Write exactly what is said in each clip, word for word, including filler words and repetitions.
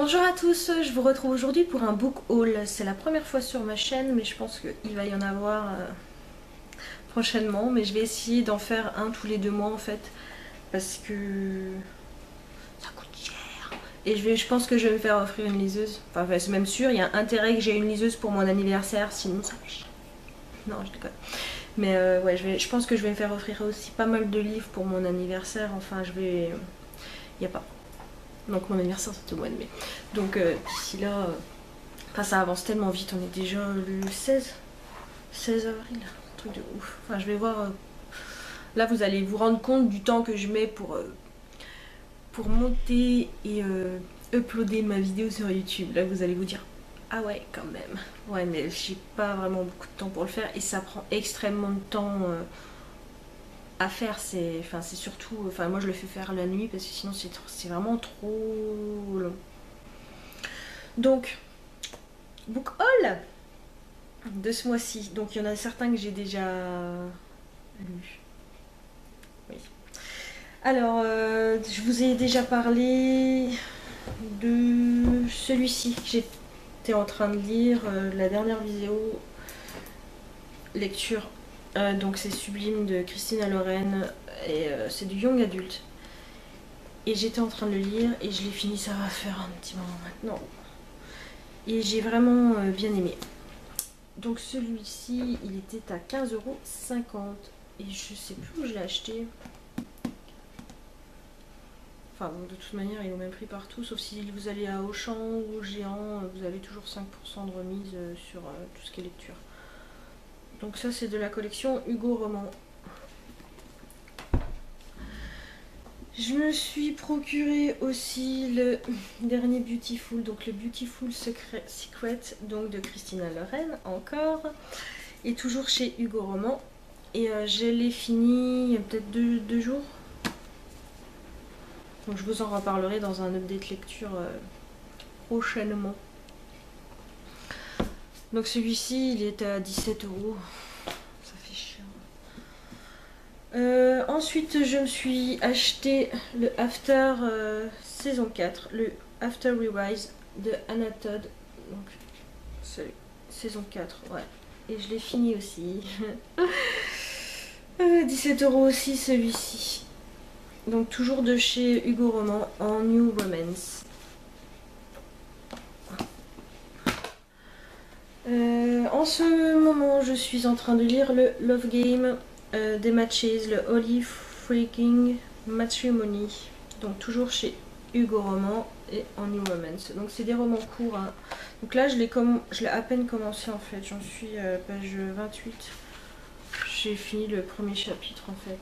Bonjour à tous, je vous retrouve aujourd'hui pour un book haul. C'est la première fois sur ma chaîne, mais je pense qu'il va y en avoir euh, prochainement. Mais je vais essayer d'en faire un tous les deux mois en fait, parce que ça coûte cher. Et je, vais, je pense que je vais me faire offrir une liseuse. Enfin, c'est même sûr, il y a intérêt que j'ai une liseuse pour mon anniversaire, sinon ça fait chier. Non, je déconne. Mais euh, ouais, je, vais, je pense que je vais me faire offrir aussi pas mal de livres pour mon anniversaire. Enfin, je vais... Il n'y a pas... Donc mon anniversaire c'est au mois de mai. Donc euh, d'ici là, euh... enfin ça avance tellement vite, on est déjà le seize avril, un truc de ouf. Enfin je vais voir, euh... là vous allez vous rendre compte du temps que je mets pour, euh... pour monter et euh... uploader ma vidéo sur YouTube. Là vous allez vous dire, ah ouais quand même. Ouais mais j'ai pas vraiment beaucoup de temps pour le faire et ça prend extrêmement de temps euh... à faire, c'est enfin, c'est surtout, enfin moi je le fais faire la nuit parce que sinon c'est vraiment trop long. Donc, book haul de ce mois-ci. Donc il y en a certains que j'ai déjà lus. Oui. Alors, euh, je vous ai déjà parlé de celui-ci que j'étais en train de lire, euh, la dernière vidéo lecture. Euh, donc c'est Sublime de Christina Loren et euh, c'est du young adulte. Et j'étais en train de le lire et je l'ai fini, ça va faire un petit moment maintenant. Et j'ai vraiment euh, bien aimé. Donc celui-ci, il était à quinze euros cinquante. Et je sais plus où je l'ai acheté. Enfin bon, de toute manière, il est au même prix partout. Sauf si vous allez à Auchan ou Géant, vous avez toujours cinq pour cent de remise sur euh, tout ce qui est lecture. Donc ça, c'est de la collection Hugo Roman. Je me suis procuré aussi le dernier Beautiful, donc le Beautiful Secret, Secret donc de Christina Loren, encore, et toujours chez Hugo Roman. Et euh, je l'ai fini il y a peut-être deux, deux jours. Donc je vous en reparlerai dans un update lecture euh, prochainement. Donc celui-ci, il est à dix-sept euros. Ça fait cher. Euh, ensuite, je me suis acheté le After euh, saison quatre, le After Rewise de Anna Todd. Donc, celui, saison quatre, ouais. Et je l'ai fini aussi. euh, dix-sept euros aussi celui-ci. Donc, toujours de chez Hugo Roman en New Romance. Euh, en ce moment, je suis en train de lire le Love Game euh, des Matches, le Holy Freaking Matrimony. Donc toujours chez Hugo Roman et en New Romance. Donc c'est des romans courts. Hein. Donc là, je l'ai à peine commencé en fait. J'en suis euh, page vingt-huit. J'ai fini le premier chapitre en fait.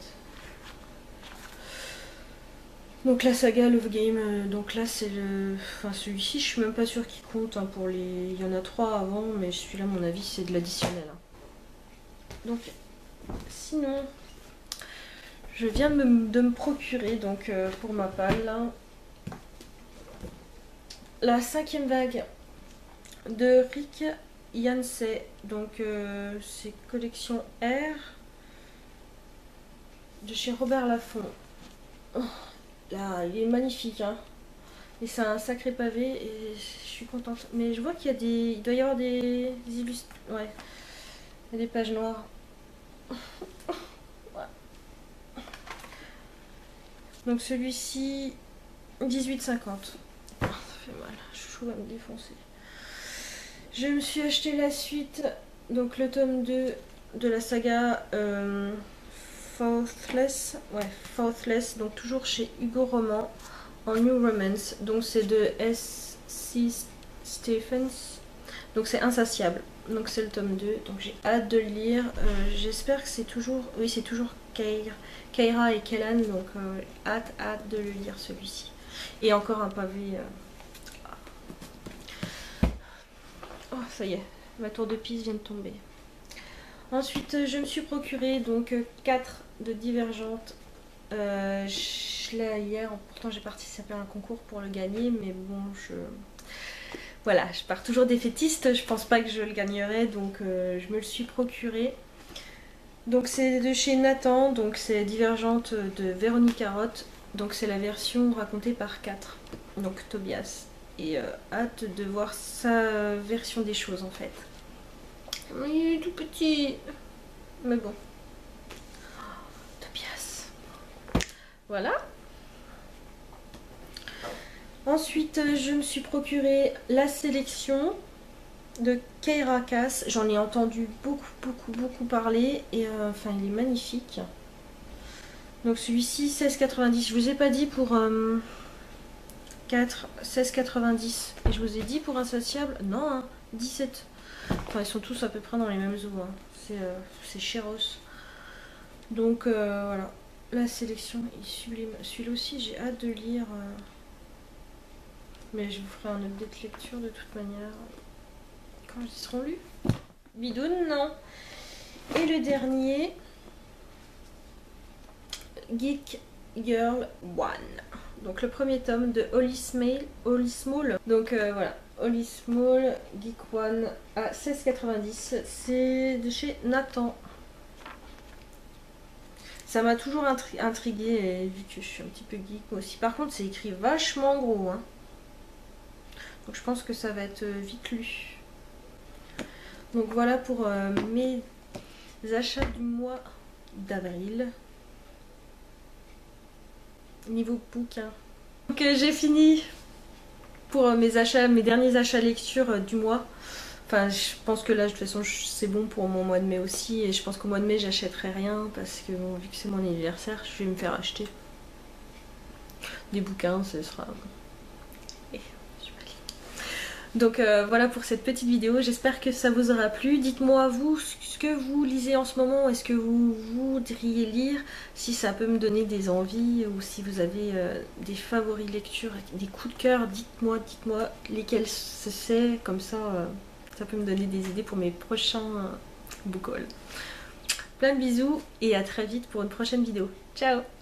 Donc la saga Love Game, euh, donc là c'est le... Enfin celui-ci je suis même pas sûre qu'il compte hein, pour les... Il y en a trois avant mais celui-là à mon avis c'est de l'additionnel. Hein. Donc sinon je viens de me, de me procurer donc euh, pour ma palle là, la cinquième vague de Rick Yancey. Donc euh, c'est collection R de chez Robert Laffont. Oh. Là, il est magnifique, hein. Et c'est un sacré pavé et je suis contente. Mais je vois qu'il y a des... Il doit y avoir des, des illustrations. Ouais. Il y a des pages noires. Ouais. Donc celui-ci, dix-huit cinquante. Oh, ça fait mal. Chouchou va me défoncer. Je me suis acheté la suite. Donc le tome deux de la saga euh, Faithless. Ouais, Faithless. Donc toujours chez Hugo Roman. En New Romance, donc c'est de S C Stephens, donc c'est Insatiable, donc c'est le tome deux, donc j'ai hâte de le lire, euh, j'espère que c'est toujours, oui c'est toujours Keira et Kellan, donc euh, hâte, hâte de le lire celui-ci, et encore un pavé, euh... oh ça y est, ma tour de piste vient de tomber. Ensuite je me suis procuré donc quatre de Divergente. Euh, je l'ai hier, pourtant j'ai participé à un concours pour le gagner, mais bon, je... Voilà, je pars toujours défaitiste, je pense pas que je le gagnerai, donc euh, je me le suis procuré. Donc c'est de chez Nathan, donc c'est Divergente de Véronique Carotte, donc c'est la version racontée par quatre, donc Tobias. et euh, hâte de voir sa version des choses en fait. Il est tout petit, mais bon. Tobias. Voilà. Ensuite, je me suis procuré la sélection de Keira Cass. J'en ai entendu beaucoup, beaucoup, beaucoup parler. Et euh, enfin, il est magnifique. Donc celui-ci, seize quatre-vingt-dix. Je vous ai pas dit pour euh, quatre, seize quatre-vingt-dix. Et je vous ai dit pour Insatiable, non, hein, dix-sept. Enfin, ils sont tous à peu près dans les mêmes eaux. Hein. C'est euh, chéros. Donc euh, voilà. La sélection est sublime. Celui-là aussi, j'ai hâte de lire. Euh... Mais je vous ferai un update lecture de toute manière. Quand ils seront lus. Bidoun, non. Et le dernier. Geek Girl un. Donc le premier tome de Holly Small. Holly Small. Donc euh, voilà. Holly Small, Geek un à seize quatre-vingt-dix. C'est de chez Nathan. Ça m'a toujours intri intriguée, vu que je suis un petit peu geek moi aussi. Par contre, c'est écrit vachement gros. Hein. Donc je pense que ça va être vite lu. Donc voilà pour euh, mes achats du mois d'avril. Niveau bouquin. Donc euh, j'ai fini pour euh, mes achats, mes derniers achats lecture euh, du mois. Enfin, je pense que là, de toute façon, c'est bon pour mon mois de mai aussi. Et je pense qu'au mois de mai, j'achèterai rien. Parce que, bon, vu que c'est mon anniversaire, je vais me faire acheter des bouquins. Ce sera... Et, donc euh, voilà pour cette petite vidéo. J'espère que ça vous aura plu. Dites-moi, vous, ce que vous lisez en ce moment. Est-ce que vous voudriez lire? Si ça peut me donner des envies. Ou si vous avez euh, des favoris lecture, des coups de cœur. Dites-moi, dites-moi lesquels c'est. Comme ça... Euh... ça peut me donner des idées pour mes prochains book hauls. Plein de bisous et à très vite pour une prochaine vidéo. Ciao!